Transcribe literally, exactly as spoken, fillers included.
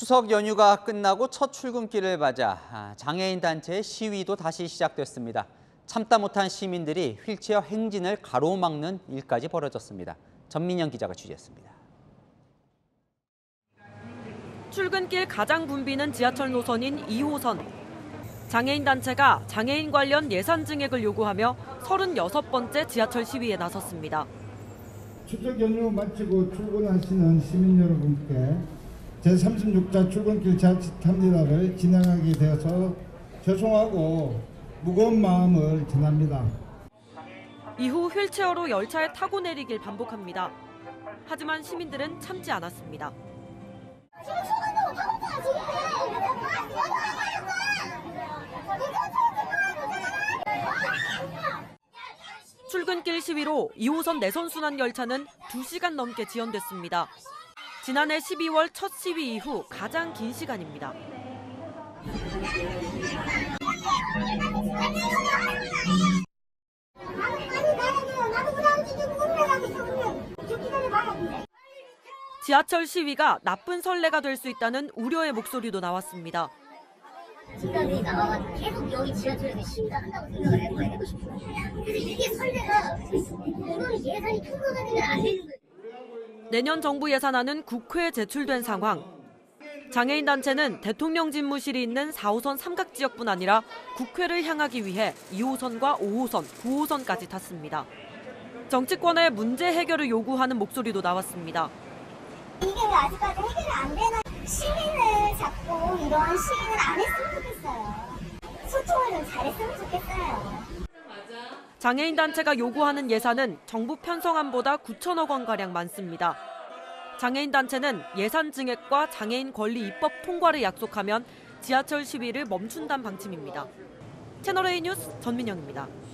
추석 연휴가 끝나고 첫 출근길을 맞아 장애인 단체의 시위도 다시 시작됐습니다. 참다 못한 시민들이 휠체어 행진을 가로막는 일까지 벌어졌습니다. 전민영 기자가 취재했습니다. 출근길 가장 붐비는 지하철 노선인 이 호선. 장애인 단체가 장애인 관련 예산 증액을 요구하며 서른여섯 번째 지하철 시위에 나섰습니다. 추석 연휴 마치고 출근하시는 시민 여러분께 제삼십육 차 출근길 자치탑니다를 진행하게 되어서 죄송하고 무거운 마음을 전합니다. 이후 휠체어로 열차에 타고 내리길 반복합니다. 하지만 시민들은 참지 않았습니다. 출근길 시위로 이 호선 내선순환 열차는 두 시간 넘게 지연됐습니다. 지난해 십이월 첫 시위 이후 가장 긴 시간입니다. 지하철 시위가 나쁜 선례가 될 수 있다는 우려의 목소리도 나왔습니다. 집단들이 나와가지고 계속 여기 지하철에서 시위를 한다고 생각을 해봐야 싶어요. 그래서 이게 선례가 이거는 예산이 통과되면 안 되는 거예요. 내년 정부 예산안은 국회에 제출된 상황. 장애인 단체는 대통령 집무실이 있는 사 호선 삼각지역뿐 아니라 국회를 향하기 위해 이 호선과 오 호선, 구 호선까지 탔습니다. 정치권의 문제 해결을 요구하는 목소리도 나왔습니다. 이게 왜 아직까지 해결이 안 되나? 시민을 잡고 이러한 시위는 안 했으면 좋겠어요. 소통을 좀 잘했으면 좋겠어요. 장애인 단체가 요구하는 예산은 정부 편성안보다 구천억 원가량 많습니다. 장애인 단체는 예산 증액과 장애인 권리 입법 통과를 약속하면 지하철 시위를 멈춘다는 방침입니다. 채널A 뉴스 전민영입니다.